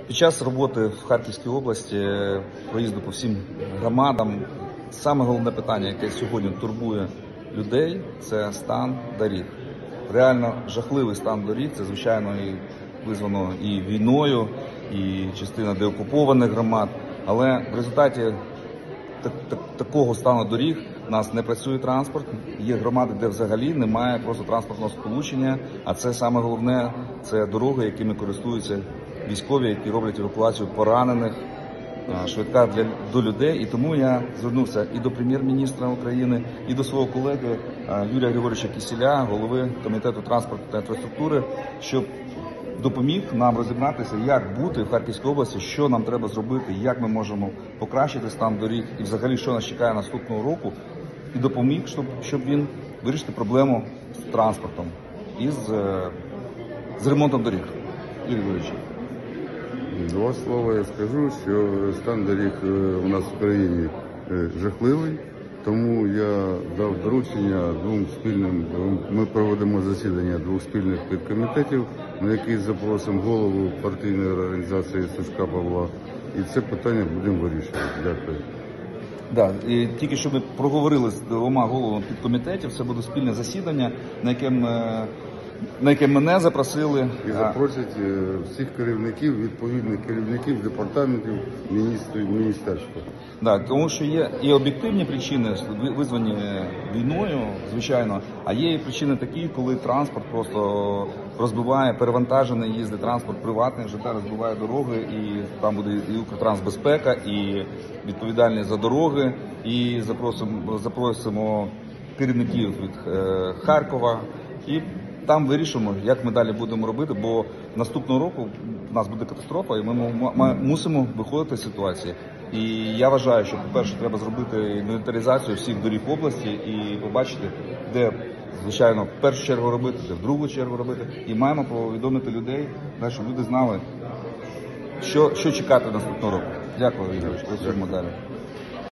Під час роботи в Харківській області, проїзду по всім громадам, саме головне питання, яке сьогодні турбує людей, це стан доріг. Реально жахливий стан доріг, це, звичайно, і визвано і війною, і частина деокупованих громад, але в результаті такого стану доріг у нас не працює транспорт, є громади, де взагалі немає просто транспортного сполучення, а це саме головне, це дороги, якими користуються військові, які роблять евакуацію поранених, швидка до людей. І тому я звернувся і до прем'єр-міністра України, і до свого колеги Юрія Григоровича Кісєля, голови Комітету транспорту та інфраструктури, щоб допоміг нам розібратися, як бути в Харківській області, що нам треба зробити, як ми можемо покращити стан доріг і взагалі, що нас чекає наступного року, і допоміг, щоб він вирішити проблему з транспортом і з ремонтом доріг. Юрій Григорович. Два слова я скажу, що стан доріг у нас в країні жахливий, тому я дав доручення ми проводимо засідання двох спільних підкомітетів, на які запросимо голову партійної організації Сушка Павла, і це питання будемо вирішувати. Дякую. Да, і тільки що ми проговорили з двома головами підкомітетів, це буде спільне засідання, на яке мене запросили. І запросять всіх керівників, відповідних керівників департаментів, міністерства. Да, тому що є і об'єктивні причини, визвані війною, звичайно, а є і причини такі, коли транспорт просто розбиває, перевантажений їздить транспорт приватний, ЖД розбиває дороги, і там буде і Укртрансбезпека, і відповідальність за дороги, і запросимо керівників від Харкова, і там вирішимо, як ми далі будемо робити, бо наступного року в нас буде катастрофа, і ми мусимо виходити з ситуації. І я вважаю, що, по-перше, треба зробити інвентаризацію всіх доріг області і побачити, де, звичайно, в першу чергу робити, де в другу чергу робити. І маємо повідомити людей, щоб люди знали, що чекати наступного року. Дякую, Ігорович, працюємо далі.